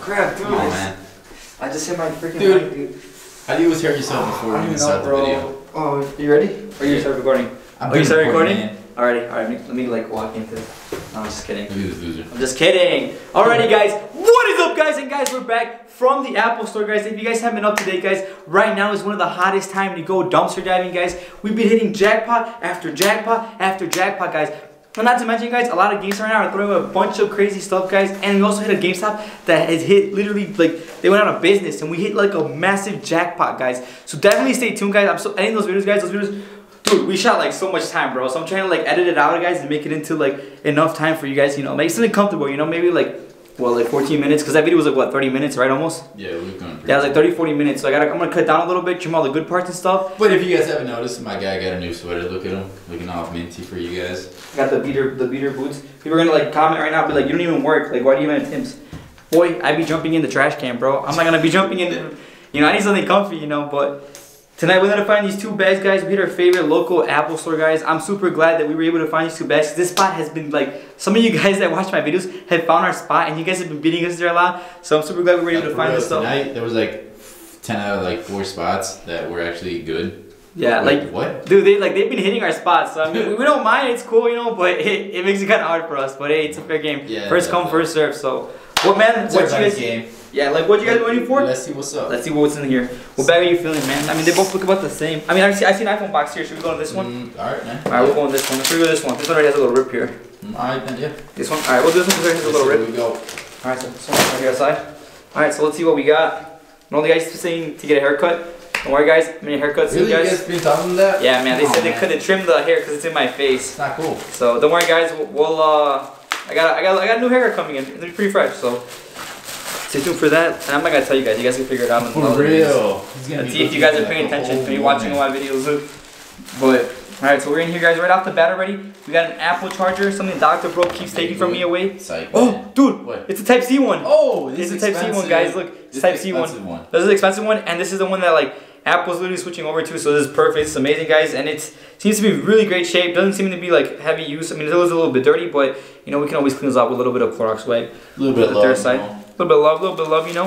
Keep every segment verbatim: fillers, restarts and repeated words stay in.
crap, dude. Oh, man. I just hit my freaking dude. mic, dude. How do you always hurt yourself before you even start the video? Oh, you ready? Or you start recording? I'm oh, you start recording? Man. Alrighty, alright, let me like walk into this. No, I'm just kidding. Look at this loser. I'm just kidding. Alrighty, guys. What is up, guys? And guys, we're back from the Apple Store, guys. If you guys haven't been up to date, guys, right now is one of the hottest time to go dumpster diving, guys. We've been hitting jackpot after jackpot after jackpot, guys. And not to mention, guys, a lot of GameStop right now are throwing a bunch of crazy stuff, guys. And we also hit a GameStop that has hit literally, like, they went out of business. And we hit, like, a massive jackpot, guys. So definitely stay tuned, guys. I'm so editing those videos, guys. Those videos, dude, we shot, like, so much time, bro. So I'm trying to, like, edit it out, guys, and make it into, like, enough time for you guys, you know. Make something comfortable, you know. Maybe, like, well, like fourteen minutes. Because that video was, like, what, thirty minutes, right, almost? Yeah, we've gone pretty Yeah, it was, like, thirty, forty minutes. So I gotta, I'm going to cut down a little bit, trim all the good parts and stuff. But if you guys haven't noticed, my guy got a new sweater. Look at him. Looking all minty for you guys. Got the beater, the beater boots. People are gonna like comment right now, be like, you don't even work. Like, why do you even have Tim's? Boy, I be jumping in the trash can, bro. I'm not gonna be jumping in. The, you know, I need something comfy, you know. But tonight we're gonna find these two bags, guys. We hit our favorite local Apple Store, guys. I'm super glad that we were able to find these two bags. This spot has been like, some of you guys that watch my videos have found our spot, and you guys have been beating us there a lot. So I'm super glad we were able like to find real, this stuff. Tonight there was like ten out of like four spots that were actually good. Yeah, Wait, like what? Dude, they like they've been hitting our spots. So I mean, we, we don't mind. It's cool, you know, but it, it makes it kind of hard for us. But hey, it's a fair game. Yeah, first come, first serve. So, what man? It's what you guys? Game. Yeah, like what you guys waiting for? Let's see what's up. Let's see what's in here. What bag are you feeling, man? I mean, they both look about the same. I mean, I see I see an iPhone box here. Should we go to this one? Mm, all right, man. All right, we'll go on this one. Let's go to this one. This one already has a little rip here. Mm, all right, then, yeah. This one. All right, we'll do this one because it has a little rip. Here we go. All right, so this one right here outside. All right, so let's see what we got. And all the guys saying to get a haircut. Don't worry, guys. I'm getting a haircut soon, really? guys. You guys been talking that? Yeah, man. They oh, said man. they couldn't trim the hair because it's in my face. It's not cool. So don't worry, guys. We'll, we'll uh, I got I got I got a new hair coming in. It's pretty fresh. So stay tuned for that. And I'm not gonna tell you guys. You guys can figure it out. On For the real. Let's see if you guys are paying attention. If you're watching my videos. But all right, so we're in here, guys. Right off the bat already. We got an Apple charger. Something Doctor Bro keeps taking from me away. Psych, oh, dude. What? It's a Type C one. Oh, this is a Type C one, guys. Look, it's Type C one. one. This is an expensive one, and this is the one that like Apple's literally switching over to. So this is perfect. It's amazing, guys, and it seems to be in really great shape. Doesn't seem to be like heavy use. I mean, it was a little bit dirty, but you know we can always clean this up with a little bit of Clorox wipe. A little bit of love, side. A little bit of love, a little bit of love, you know.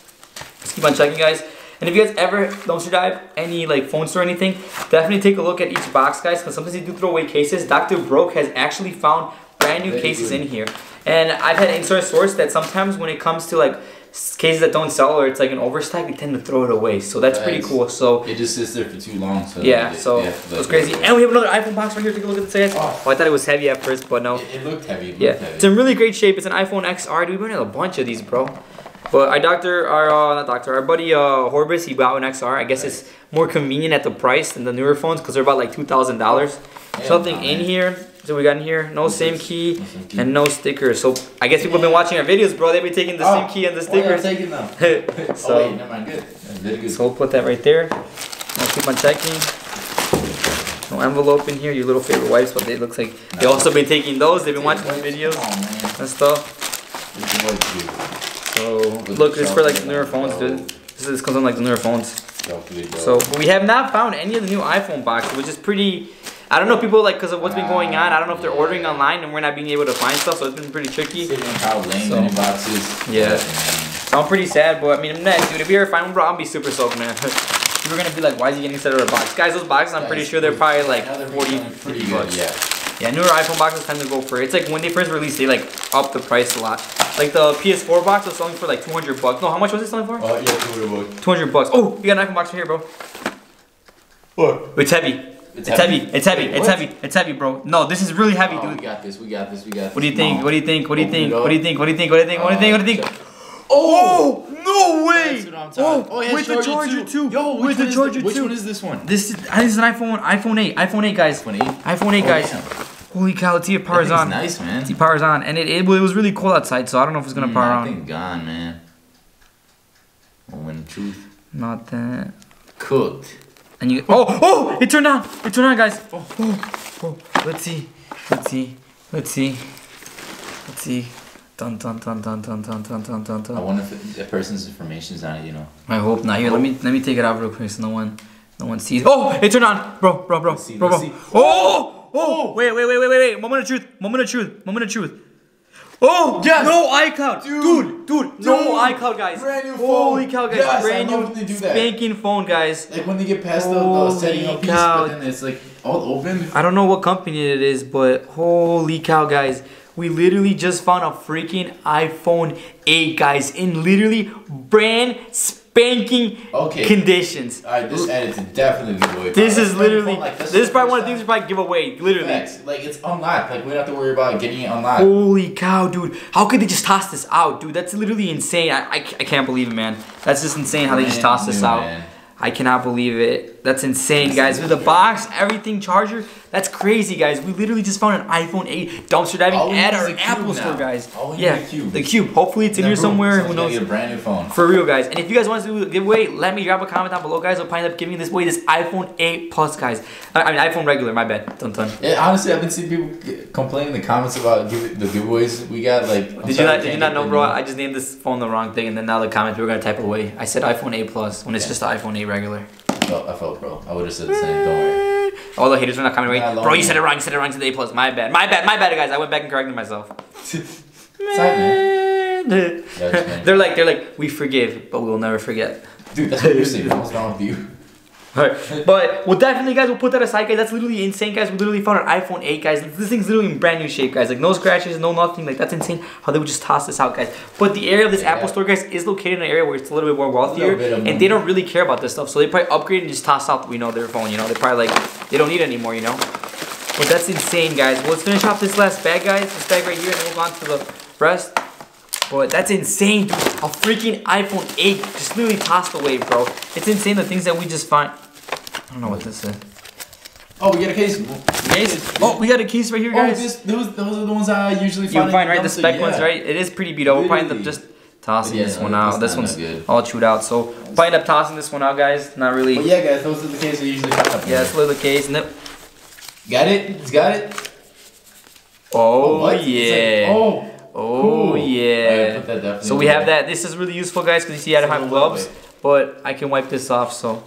Just keep on checking, guys. And if you guys ever dumpster dive any like phone store or anything, definitely take a look at each box, guys, because sometimes they do throw away cases. Doctor Broke has actually found brand new Very cases good. in here. And I've had in-store source that sometimes when it comes to like cases that don't sell or it's like an overstock, they tend to throw it away. So that's pretty cool. So it just sits there for too long. So yeah, it, so yeah, it's crazy. And we have another iPhone box right here. Take a look at the size. Oh, I thought it was heavy at first, but no. It, it looked heavy. It looked yeah, heavy. It's in really great shape. It's an iPhone X R. Dude, we been a bunch of these, bro. But our doctor, our uh, not doctor, our buddy uh, Horbis, he bought an X R. I guess right. it's more convenient at the price than the newer phones because they're about like two thousand dollars. Something no, in here. So we got in here, no same key, no same key and no stickers. So I guess people have been watching our videos, bro. They've been taking the oh, same key and the stickers. Oh, yeah, taking them. so, oh, wait, never mind. Good. Very good. So we'll put that right there. I'll keep on checking. No envelope in here. Your little favorite wipes, but it looks like no. They've also been taking those. They've been watching the videos oh, and stuff. So look, it's for like newer phones, dude. This is comes on like the newer phones. So but we have not found any of the new iPhone boxes, which is pretty. I don't know, people like because of what's been going on. I don't know if they're ordering online and we're not being able to find stuff, so it's been pretty tricky. So, boxes. Yeah. So I'm pretty sad, but I mean, next, dude, if we ever find one, bro, I'll be super stoked, man. People are gonna be like, why is he getting set out of a box? Guys, those boxes, I'm pretty sure they're probably like forty, fifty bucks. Yeah. Yeah, newer iPhone boxes tend to go for it. It's like when they first released, they like upped the price a lot. Like the P S four box was selling for like two hundred bucks. No, how much was it selling for? Oh, yeah, two hundred bucks. two hundred bucks. Oh, we got an iPhone box right here, bro. What? It's heavy. It's, it's heavy. heavy. It's heavy. Wait, it's heavy. It's heavy, bro. No, this is really heavy, oh, dude. We got this. We got this. We got this. What do you think? Mom. What do you think? What do you think? What do you think? What do you think? What do you think? What do you think? What do you think? What do you think? Oh, no way! That's what I'm talking. Oh, yeah, with the charger too. Yo, with the charger too. Which too. one is this one? This is I think it's an iPhone, iPhone eight, iPhone eight, guys. iPhone eight. iPhone eight, guys. Oh, Holy cow! Let's see if it powers on. Nice, man. Let's see if it powers on, and it, it it was really cold outside, so I don't know if it's gonna mm, power I on. think gone, man. When truth. Not that. Cooked. And you. Oh, oh! It turned on. It turned on, guys. Oh, oh, oh. Let's see. Let's see. Let's see. Let's see. Dun dun dun dun dun dun dun dun dun dun. I wonder if the person's information's on it, you know. I hope not. Here, let me let me take it out real quick so no one no one sees. Oh, it turned on, bro, bro, bro, see, bro, bro. see. Oh, oh, wait, wait, wait, wait, wait, wait. Moment of truth. Moment of truth. Moment of truth. Oh, yes. No iCloud. Dude, dude, dude no dude. iCloud, guys. Brand new phone. Holy cow, guys. Yes, brand I love new when they do that. spanking phone, guys. Like when they get past the, the setting up piece, cow. but then it's like all open. I don't know what company it is, but holy cow, guys. We literally just found a freaking iPhone eight, guys, in literally brand spanking okay. conditions. Alright, this editor definitely giveaway. This is literally, like, this is probably one of the things we probably give away, literally. Facts. Like it's unlocked, like we don't have to worry about getting it unlocked. Holy cow, dude. How could they just toss this out, dude? That's literally insane. I, I, I can't believe it, man. That's just insane how they just tossed this out. Man. I cannot believe it. That's insane, guys. With the box, everything, charger. That's crazy, guys. We literally just found an iPhone eight dumpster diving at our Apple store, guys. Yeah, the cube. the cube. Hopefully it's in here somewhere. Who knows? Get a brand new phone. For real, guys. And if you guys want to do a giveaway, let me drop a comment down below, guys. I'll probably end up giving this away, this iPhone eight Plus, guys. I mean, iPhone regular. My bad. Dun dun. Yeah, honestly, I've been seeing people complain in the comments about give, the giveaways we got. Like, I'm did you not? Did you not know, bro? I just named this phone the wrong thing, and then now the comments we were gonna type it away. I said iPhone eight Plus when it's yeah. just the iPhone eight regular. Oh, I felt, bro. I would have said the same. Don't worry. All the haters are not coming away. Bro, you said it wrong. You said it wrong to the A plus. My bad. My bad. My bad, guys. I went back and corrected myself. Man. They're like, they're like, we forgive, but we will never forget. Dude, that's what you're saying. What's wrong with you? Alright, but well, definitely, guys, we'll put that aside, guys. That's literally insane, guys. We literally found an iPhone eight, guys. This thing's literally in brand new shape, guys. Like no scratches, no nothing. Like that's insane how they would just toss this out, guys. But the area of this yeah. Apple store, guys, is located in an area where it's a little bit more wealthier, and they don't really care about this stuff. So they probably upgrade and just toss out, you know, their phone. You know, they're probably like they don't need it anymore, you know. But that's insane, guys. Well, let's finish off this last bag, guys. This bag right here, and then move on to the rest. But that's insane, dude. A freaking iPhone eight just literally tossed away, bro. It's insane the things that we just find. I don't know what this is. Oh, we got a case. Case? Oh, we got a case right here, guys. Oh, this, those, those are the ones I usually find. You find, right? The spec yeah. ones, right? It is pretty beat up. We'll probably end up just tossing yeah, this one out. This one's good. All chewed out. So, we'll probably end up tossing this one out, guys. Not really. But yeah, guys, those are the cases we usually find. Yeah, that's literally the case. Nope. Got it? It's got it? Oh, oh yeah. Like, oh. Oh, cool. yeah. Right, so, we have that. This is really useful, guys, because you see I don't have gloves. But I can wipe this off, so.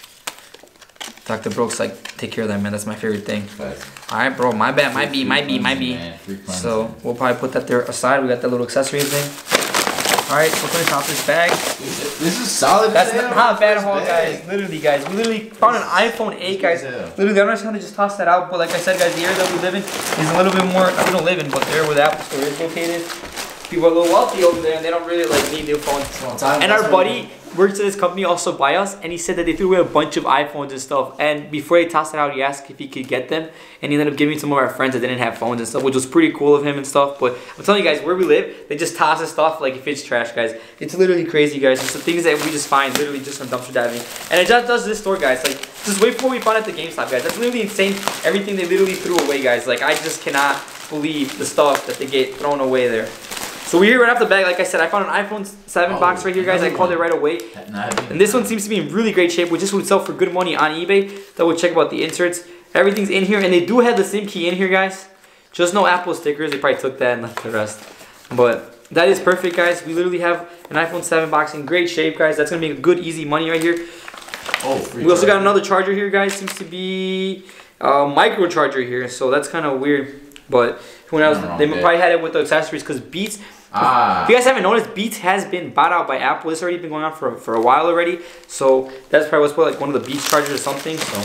Doctor Brooks, like, take care of that, man. That's my favorite thing. Right. All right, bro. My bad. Might be, might be, might be. So we'll probably put that there aside. We got that little accessory thing. All right, so finish off this bag. This is solid. That's not a bad haul, guys. Literally, guys. We literally found an iPhone eight, guys. Literally, I don't know how to just toss that out. But like I said, guys, the area that we live in is a little bit more. We don't live in, but there where the Apple store is located. People are a little wealthy over there, and they don't really like need new phones. And our buddy works at this company also by us, and he said that they threw away a bunch of iPhones and stuff. And before he tossed it out, he asked if he could get them, and he ended up giving some of our friends that didn't have phones and stuff, which was pretty cool of him and stuff. But I'm telling you guys, where we live, they just toss this stuff like if it's trash, guys. It's literally crazy, guys. It's the things that we just find literally just from dumpster diving, and it just does this store, guys. Like just wait for what we found at the GameStop, guys. That's literally insane. Everything they literally threw away, guys. Like I just cannot believe the stuff that they get thrown away there. So we're here right off the bag. Like I said, I found an iPhone seven oh, box right here, guys. I called it right away. And this one seems to be in really great shape, which this would sell for good money on eBay. Double check about the inserts. Everything's in here, and they do have the SIM key in here, guys. Just no Apple stickers. They probably took that and left the rest. But that is perfect, guys. We literally have an iPhone seven box in great shape, guys. That's going to be a good, easy money right here. Oh, we also got another charger here, guys. Seems to be a micro charger here, so that's kind of weird. But who knows? They probably had it with the accessories because Beats. Ah. If you guys haven't noticed, Beats has been bought out by Apple. It's already been going on for, for a while already. So that's probably what's probably like one of the Beats chargers or something. So.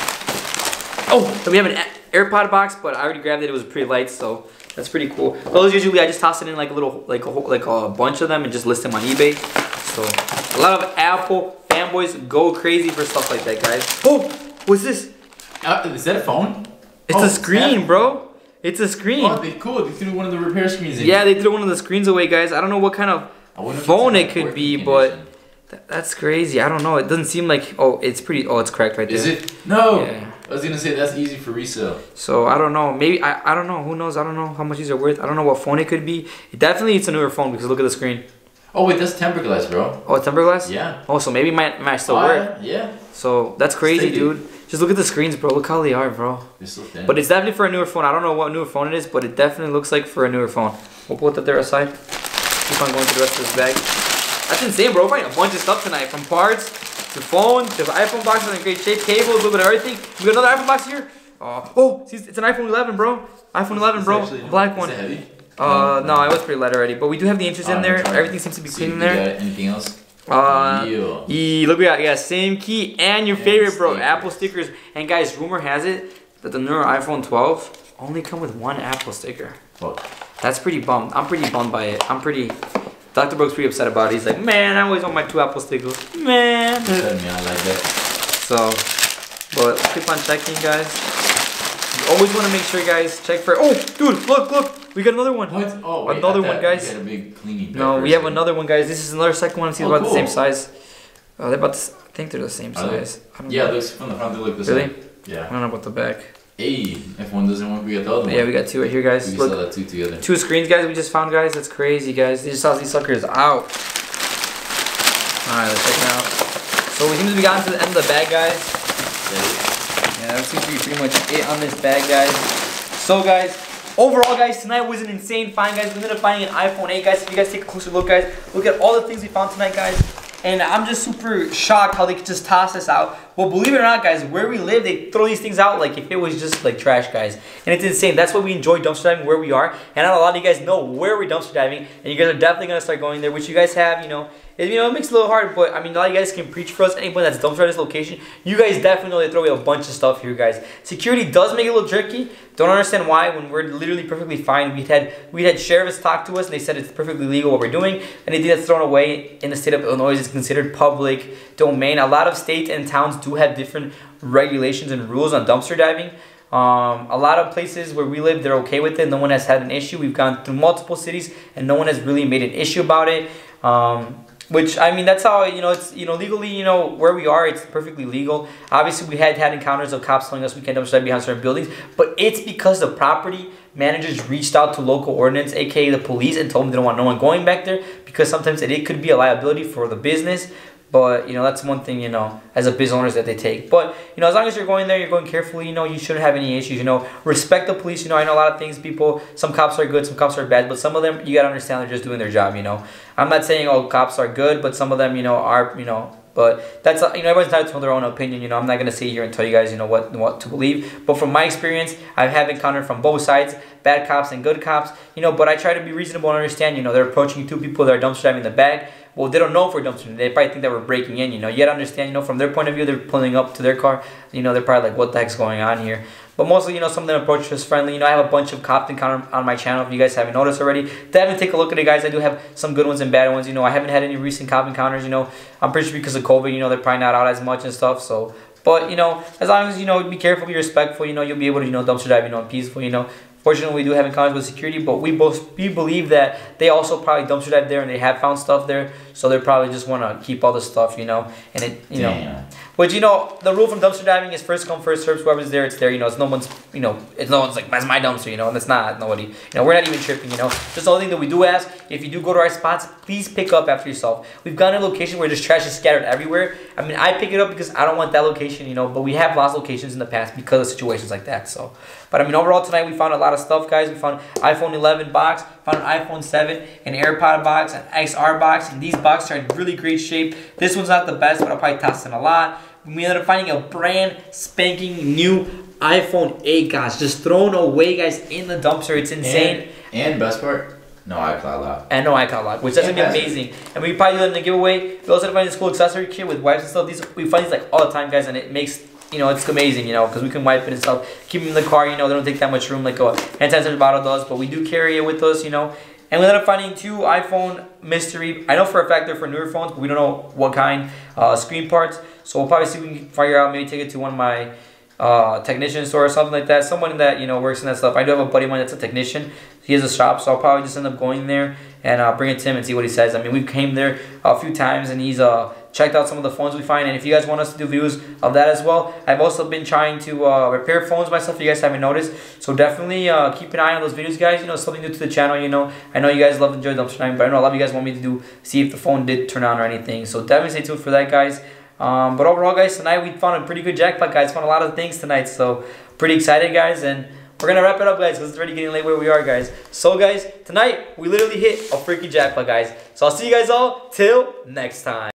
Oh, then we have an AirPod box, but I already grabbed it. It was pretty light, so that's pretty cool. Those usually I just toss it in like a little, like a like a bunch of them and just list them on eBay. So a lot of Apple fanboys go crazy for stuff like that, guys. Oh, what's this? Uh, is that a phone? It's oh, a screen, bro. It's a screen. Oh, they cool. They threw one of the repair screens in. Yeah, they threw one of the screens away, guys. I don't know what kind of phone it could be, but th that's crazy. I don't know. It doesn't seem like. Oh, it's pretty. Oh, it's cracked right there. Is it? No. Yeah. I was gonna say that's easy for resale. So I don't know. Maybe I. I don't know. Who knows? I don't know how much these are worth. I don't know what phone it could be. It definitely it's a newer phone because look at the screen. Oh wait, that's tempered glass, bro. Oh, it's tempered glass? Yeah. Oh, so maybe it might might still uh, work. Yeah. So that's crazy, dude. Just look at the screens, bro. Look how they are, bro. They're so thin. But it's definitely for a newer phone. I don't know what newer phone it is, but it definitely looks like for a newer phone. We'll put that there aside. Keep on going through the rest of this bag. That's insane, bro. We're finding a bunch of stuff tonight. From parts, to phone, to iPhone boxes in great shape, cables, a little bit of everything. We got another iPhone box here. Uh, oh, it's an iPhone eleven, bro. iPhone eleven, bro. Actually, Black one. Is it heavy? Uh, no, I was pretty light already, but we do have the inches in there. Everything seems to be clean in there. Got anything else? Uh, yeah. yeah, look, we got, yeah, same key and your and favorite, bro, stickers. Apple stickers. And guys, rumor has it that the newer iPhone twelve only come with one Apple sticker. What? That's pretty bummed. I'm pretty bummed by it. I'm pretty. Doctor Brooks pretty upset about it. He's like, man, I always want my two Apple stickers. Man. Me, I like that. So, but keep on checking, guys. You always want to make sure, guys, check for. Oh, dude, look, look. We got another one. What? Oh, wait, another one, guys. We got a big cleaning No, we have another one, guys. This is another second one. It's oh, about cool. the same size. Oh, they're about. The, I think they're the same size. I don't yeah, know. it looks from the front. They look the really? same. Yeah. I don't know about the back. Hey, if one doesn't work, we got the other one. Yeah, we got two right here, guys. We can Look, sell that two together. two screens, guys. We just found, guys. That's crazy, guys. They just saw these suckers out. All right, let's check it out. So we seem to be gotten to the end of the bag, guys. Yeah, that seems to be pretty much it on this bag, guys. So, guys, overall, guys, tonight was an insane find, guys. We ended up finding an iPhone eight, guys. If you guys take a closer look, guys, look at all the things we found tonight, guys. And I'm just super shocked how they could just toss this out. Well, believe it or not, guys, where we live, they throw these things out like if it was just like trash, guys. And it's insane. That's why we enjoy dumpster diving where we are. And not a lot of you guys know where we're dumpster diving. And you guys are definitely going to start going there, which you guys have, you know. It, you know, it makes it a little hard, but I mean, a lot of you guys can preach for us. Anybody that's dumpster at this location, you guys definitely know they throw away a bunch of stuff here, guys. Security does make it a little tricky. Don't understand why when we're literally perfectly fine. We had we had sheriffs talk to us and they said it's perfectly legal what we're doing. Anything that's thrown away in the state of Illinois is considered public domain. A lot of states and towns do have different regulations and rules on dumpster diving. Um, a lot of places where we live, they're okay with it. No one has had an issue. We've gone through multiple cities and no one has really made an issue about it. Um, Which, I mean, that's how, you know, it's, you know, legally, you know, where we are, it's perfectly legal. Obviously, we had had encounters of cops telling us we can't dumpster dive behind certain buildings, but it's because the property managers reached out to local ordinance, aka the police, and told them they don't want no one going back there because sometimes it, it could be a liability for the business. But, you know, that's one thing, you know, as a business owners that they take. But, you know, as long as you're going there, you're going carefully, you know, you shouldn't have any issues, you know. Respect the police, you know, I know a lot of things, people, some cops are good, some cops are bad, but some of them, you got to understand they're just doing their job, you know. I'm not saying all cops are good, but some of them, you know, are, you know, but that's, you know, everyone's entitled to their own opinion, you know. I'm not going to sit here and tell you guys, you know, what, what to believe. But from my experience, I have encountered from both sides, bad cops and good cops, you know, but I try to be reasonable and understand, you know, they're approaching two people that are dumpster diving the bag. Well, they don't know if we're dumpstering. They probably think that we're breaking in, you know. You gotta understand, you know, from their point of view, they're pulling up to their car. You know, they're probably like, what the heck's going on here? But mostly, you know, some of them approach us friendly. You know, I have a bunch of cop encounter on my channel, if you guys haven't noticed already. Definitely take a look at it, guys. I do have some good ones and bad ones. You know, I haven't had any recent cop encounters, you know. I'm pretty sure because of COVID, you know, they're probably not out as much and stuff, so... But, you know, as long as, you know, be careful, be respectful, you know, you'll be able to, you know, dumpster dive, you know, peaceful, you know. Fortunately, we do have encounters with security, but we both we believe that they also probably dumpster dive there and they have found stuff there, so they probably just want to keep all the stuff, you know, and it, you Damn. know. But you know, the rule from dumpster diving is first come, first served. Whoever's there, it's there. You know, it's no one's, you know, it's no one's like, that's my dumpster, you know, and it's not, nobody. You know, we're not even tripping, you know. Just the only thing that we do ask, if you do go to our spots, please pick up after yourself. We've gone to a location where just trash is scattered everywhere. I mean, I pick it up because I don't want that location, you know, but we have lost locations in the past because of situations like that, so. But I mean, overall tonight we found a lot of stuff, guys. We found iPhone eleven box, found an iPhone seven, an AirPod box, an X R box, and these boxes are in really great shape. This one's not the best, but I'll probably toss in a lot. We ended up finding a brand spanking new iPhone eight, guys, just thrown away, guys, in the dumpster. It's insane. And, and best part, no iCloud lock. And no iCloud lock, which that's gonna be amazing. And we probably do that in the giveaway. We also find this cool accessory kit with wipes and stuff. These we find these like all the time, guys, and it makes, you know, it's amazing, you know, because we can wipe it and stuff. Keep them in the car, you know, they don't take that much room like a hand sanitizer bottle does, but we do carry it with us, you know. And we ended up finding two iPhone mystery. I know for a fact they're for newer phones, but we don't know what kind uh, screen parts. So we'll probably see if we can figure out, maybe take it to one of my uh, technician store or something like that. Someone that, you know, works in that stuff. I do have a buddy of mine that's a technician. He has a shop, so I'll probably just end up going there and uh, bring it to him and see what he says. I mean, we came there a few times and he's uh, checked out some of the phones we find. And if you guys want us to do views of that as well, I've also been trying to uh, repair phones myself, if you guys haven't noticed. So definitely uh, keep an eye on those videos, guys. You know, something new to the channel, you know. I know you guys love enjoy dumpster diving, but I know a lot of you guys want me to do, see if the phone did turn on or anything. So definitely stay tuned for that, guys. Um, but overall, guys, tonight we found a pretty good jackpot, guys. Found a lot of things tonight, so pretty excited, guys. And we're gonna wrap it up, guys, because it's already getting late where we are, guys. So, guys, tonight we literally hit a freaking jackpot, guys. So I'll see you guys all till next time.